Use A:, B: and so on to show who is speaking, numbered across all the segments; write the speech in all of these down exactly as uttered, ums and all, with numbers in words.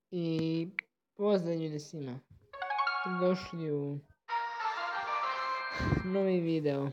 A: I pozdrav ljudi svima. Došli u novi video.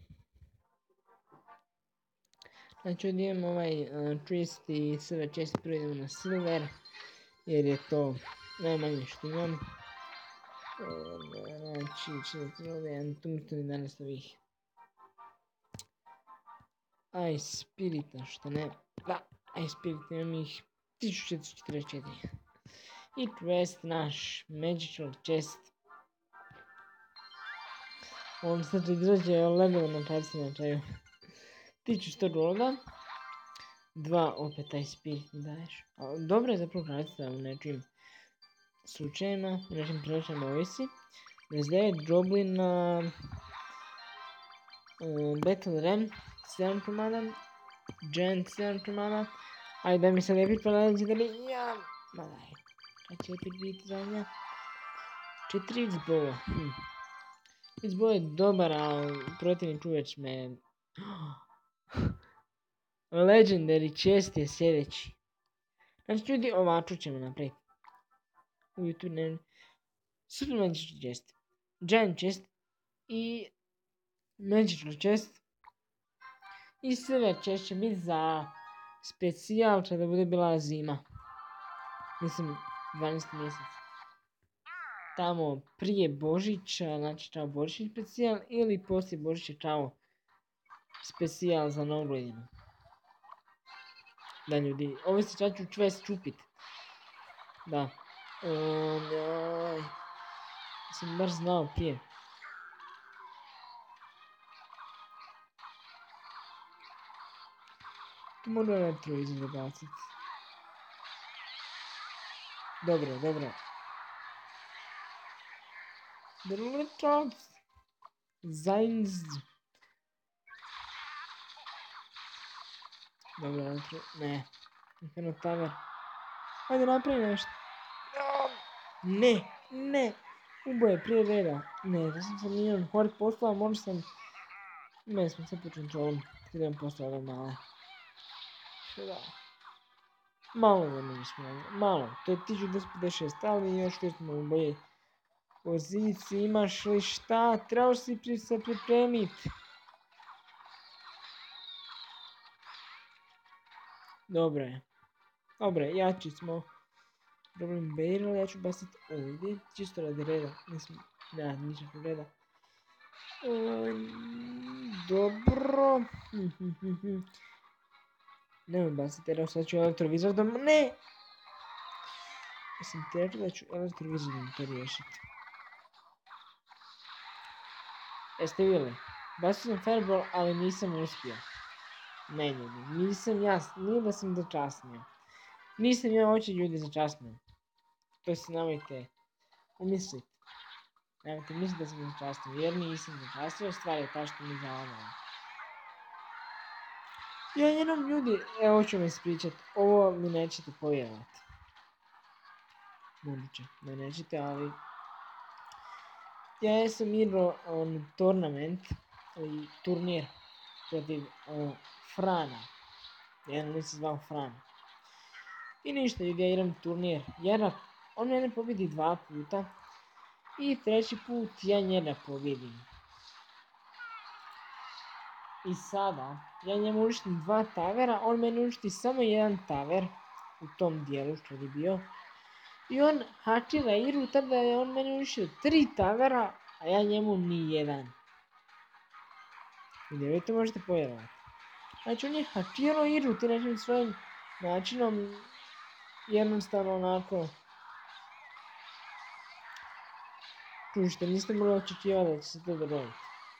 A: Znači ovdje imam ovaj uh, twist i sve često prijedemo na silver. Jer je to najmanje što imam. Znači četiri ovdje jedan tungsten i danas ovih Ice Spirita, što ne. Da, Ice Spirit imam ih tisuću četiristo četrdeset četiri. I quest naš, Magical Chest. On sad izađe legalno na karci na kraju. tisuću sto golda. Dva opet taj spirit mi daješ. Dobro je zapravo kartica u nečim slučajima, u nečim priličama ovisi. dvadeset devet Goblina. Um, Battle Ram sedam komada. Giant sedam komada. Ajde da mi se lepit pa nadam da li ja... Ma daj. Kad će opet biti zadnja? četiri X-Bowa. Hm. X-Bow je dobar, ali protivnik uveć me... Legendary chest je sljedeći. Znači ljudi, ovako ćemo napraviti. U YouTube ne... Super Magical chest. Giant chest. I... Magical chest. I silver chest će biti za... Specijal kada bude bila zima. Mislim, dvanaesti mjesec. Tamo prije Božića, znači kao Božićni specijal, ili poslije Božića kao specijal za novu godinu. Da ljudi, ovo se čak ću čvest čupit. Da. Um, joj. Sam baš znao prije. Tu moram elektrovizu zabacit. Dobro, dobro. Drletroc. Zainz. Dobro, elektro... Ne. Inferno Tower. Ajde napravi nešto. Ne, ne. Uboje prije reda. Ne, da sam sam nijem hord poslao, možda sam... Ne, smo sve pod kontrolom. Kada imam poslao ove male. Što da? Malo ne možeš malo. To je tisuću dvjesto pedeset šest, ali još što smo u boje poziciji. Imaš li šta? Trebaš si pri se pripremit. Dobro je. Dobro je, jači smo. Problem barrel, ja ću basit ovdje. Čisto radi reda. Mislim, ne, ničeg reda. Um, dobro. Nemoj basiti, jer sad ću elektrovizor da... Ne! Mislim ti rekao da ću elektrovizorom to riješiti. Jeste vidjeli? Basio sam fireball, ali nisam uspio. Ne ljudi, nisam ja, nije da sam začasnio. Nisam ja oči ljudi začasnio. To si nemojte umislit. Nemojte misliti da sam začasnio, jer nisam začasnio, stvar je ta što mi zalanjamo. Ja jednom ljudi, evo ću vam ispričat, ovo mi nećete povjerovati. Moguće, da nećete, ali... Ja sam igrao on tournament, ili turnir, protiv uh, Frana. Jedan li se zvao Fran. I ništa, ljudi, ja igram turnir. Jer on mene pobjedi dva puta. I treći put ja njega pobjedim. I sada, ja njemu uništim dva tavera, on meni uništi samo jedan taver. U tom dijelu što je bio. I on hakira igru, tada je on meni uništio tri tavera, a ja njemu ni jedan. Ljudi, vi to možete povjerovati. Znači on je hakirao igru ti nekim svojim načinom, jednostavno onako... Čušte, niste mogli očekivati da će se to dogoditi.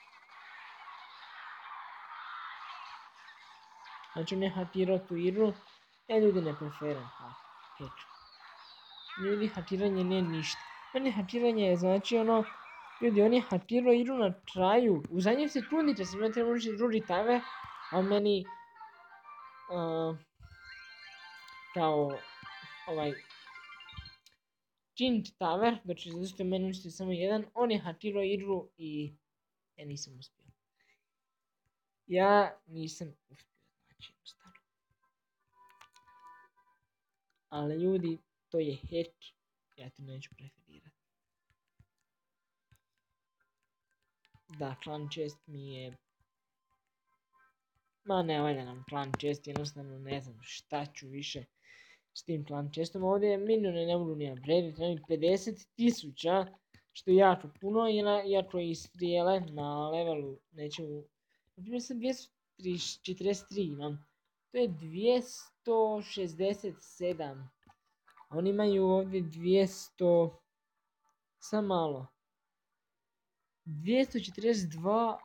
A: Znači on je hakirao tu igru, ja ljudi ne preferam hakiru. Ljudi, hakiranje nije ništa. Meni hakiranje je znači ono... Ljudi, on je hakirao igru na kraju. U zadnjoj sekundi će se me treba učiti drugi taver, a meni... Uh, kao... Ovaj... Čint taver, znači zato što je meni učiti samo jedan, on je hakirao igru i... Ja nisam uspio. Ja nisam uspio, znači jednostavno. Ali ljudi, to je hatch. Ja to neću preferirati. Da, clan chest mi je... Ma ne valja nam clan chest, jednostavno ne znam šta ću više s tim clan chestom. Ovdje minione ne mogu ni upgraditi, trebam pedeset tisuća, što je jako puno, iako i strijele na levelu nećemo... Na primjer sam dvjesto četrdeset tri imam, to je dvjesto šezdeset sedam. Oni imaju ovdje dvjesto... Sam malo. dvjesto četrdeset dva...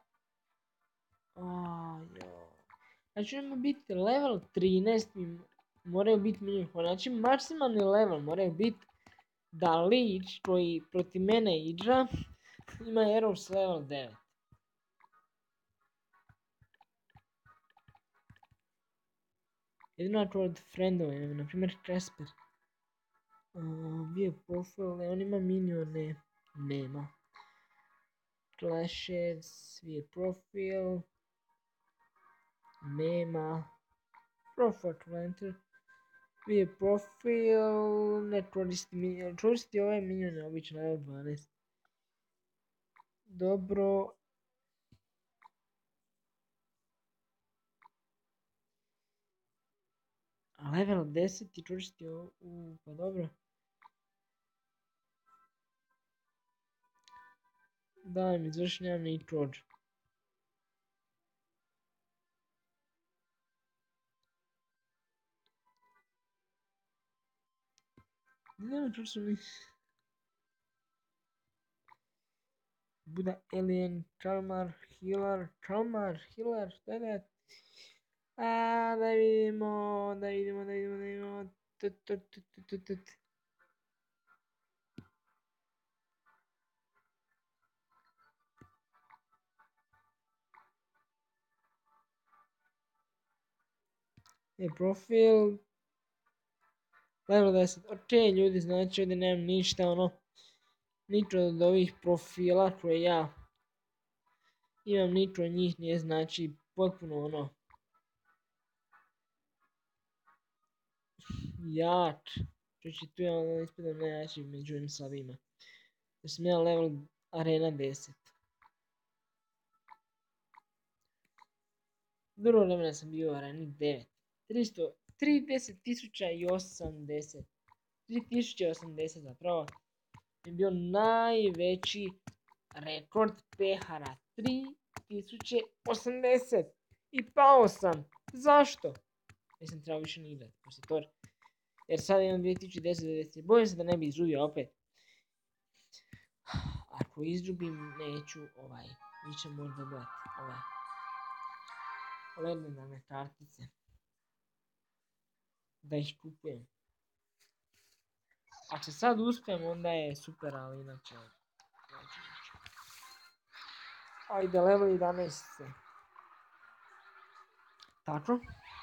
A: Znači moramo biti level trinaest, moraju biti minimum. Znači maksimalni level moraju biti da Leech koji protiv mene igra ima Heroes level devet. Jedino ako od friendova imam, na primjer Casper. Bio profil, on ima minione, nema. Clashes, bio profil, nema. Profile Clanter, bio profil, ne koristi minion, koristi ovaj minion je obično level dvanaest. Dobro. A level deset ti koristi ovo, uh, pa dobro. Da, mi izvrši nemam ni prođe. Ne, čuo sam mi. Buda Alien, Kalmar, Healer, Kalmar, Healer, šta je da? A, da vidimo, da vidimo, da vidimo, da vidimo. Tut, tut, tut, tut, tut. Je profil. Level deset. Ok, ljudi, znači ovdje nemam ništa, ono. Ničo od ovih profila koje ja imam, ničo od njih nije, znači potpuno ono. Jak. Čući tu je ono ispredno najjači među ovim slabima. Da sam ja level arena deset. Drugo vremena sam bio u areni devet. tristo trideset tisuća osamdeset. tri tisuće osamdeset zapravo. Je bio najveći rekord pehara. tri tisuće osamdeset. I pao sam. Zašto? Nisam trebao više ni igrati. Jer sad imam dvije tisuće deset. Bojim se da ne bi izgubio opet. Ako izgubim neću ovaj. Mi ćemo možda gledati ovaj. Legendarne kartice. Da ih kupujem. Ako se sad uspijem onda je super, ali inače... Ajde, level jedanaest. Tako.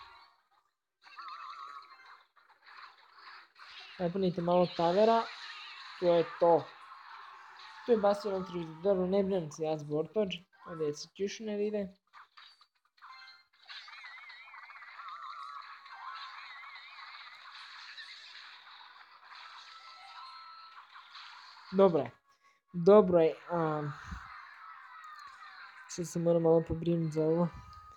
A: Napunite malo tavera. To je to. Tu je Bastion Ultra, dobro, ne brinem se ja zbog toga. Ovdje je Executioner ide. Dobro je. Dobro je. Um, sad se moram malo pobrinuti za ovo.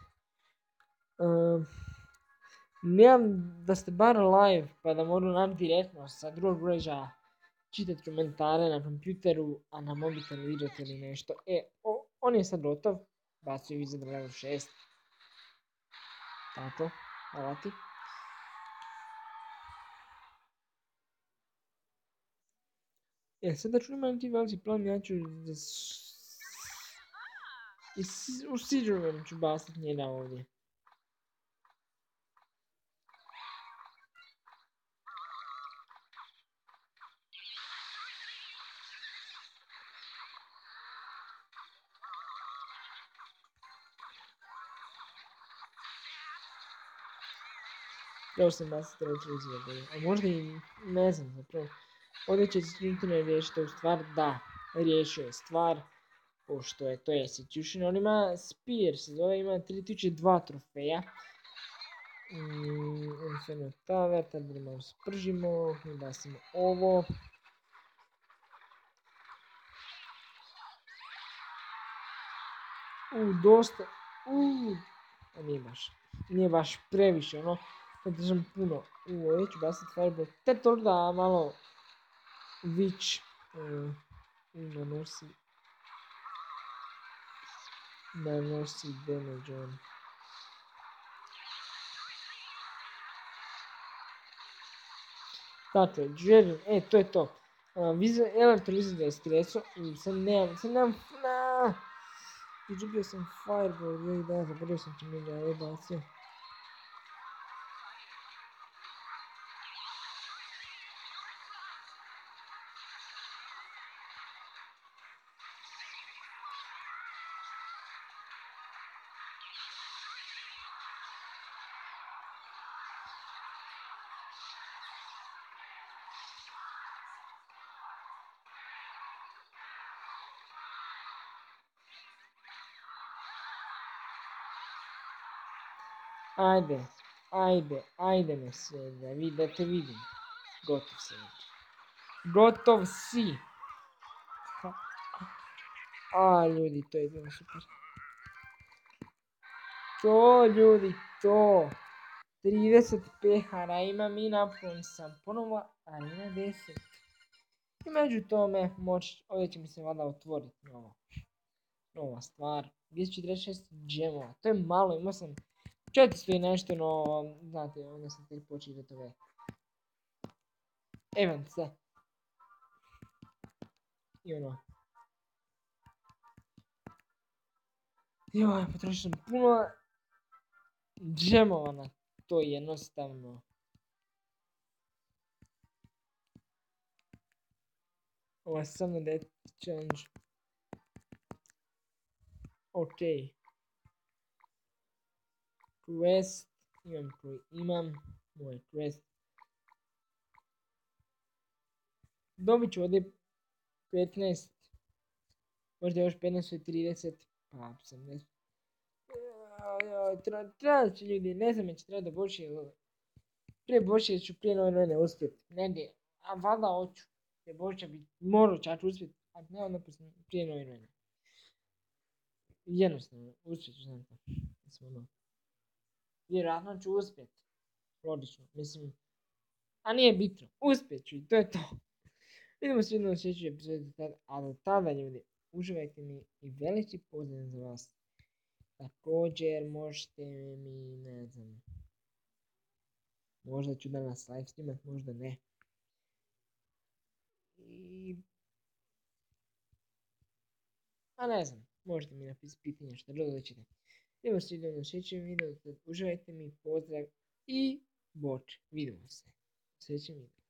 A: Um, nemam da ste bar live pa da mogu nam direktno sa drugog uređaja čitati komentare na kompjuteru, a na mobitelu igrati ili nešto. E, o, on je sad gotov. Bacio iza do level šest. Tako, hvala ti. E, sad da čujem ti veliki plan, ja ću u Sidgerman ću bastati njega ovdje. Još sam bastati reći bolje. A možda i ne znam zapravo. Ovdje će Executioner riješiti u stvar, da, riješio je stvar. Pošto je to Executioner, on ima Spear, se zove, ima tri tisuće dva trofeja. Mm, Inferno Tower, tad budemo spržimo, mi basimo ovo. U, dosta, u, a nije baš, nije baš previše, ono, ne držam puno. U, ovdje ću basiti Fireball, te to da malo Witch uh, nanosi, nanosi damage on. Dakle, želim, e, to je to. Uh, Visa, Electro da je streso, i sad nemam, sad nemam, na, izgubio sam Fireball, joj da, zaboravio sam čemu ga je bacio. Ajde, ajde, ajde me sve, da, vi, da te vidim. Gotov sam. Gotov si. A, ljudi, to je bilo super. To, ljudi, to. trideset pehara imam i napun sam ponovo arena deset. I među tome, moć, ovdje će mi se vada otvoriti novo. Nova stvar. dvjesto četrdeset šest džemova. To je malo, imao sam četiristo i nešto, no, znate, onda sam tek počeo igrati ove eventse. I ono. Joj, potrošio sam puno džemova na to jednostavno. Ovo je samo death challenge. Ok. Quest. Imam koji imam. Moj quest. Dobit ću ovdje petnaest. Možda još petnaest i trideset. Pa osamdeset. Treba će ljudi, ne znam će treba da boljše. Prije boljše ću prije nove novine uspjeti. Negdje. A valjda hoću. Prije boljše bi morao čak uspjeti. A ne onda prije nove novine. Jednostavno, uspjet ću znam to. Ono. Vjerojatno ću uspjet. Logično, mislim. A nije bitno, uspjet ću i to je to. Vidimo se jednom u sljedećoj epizodi tada, a do tada ljudi, uživajte mi i veliki pozdrav za vas. Također možete mi, ne znam, možda ću danas live streamat, možda ne. I... A ne znam, možete mi napisati pitanje što drugo ćete. Vidimo se jednom u sljedećem videu, uživajte mi, pozdrav i boč, vidimo se u sljedećem videu.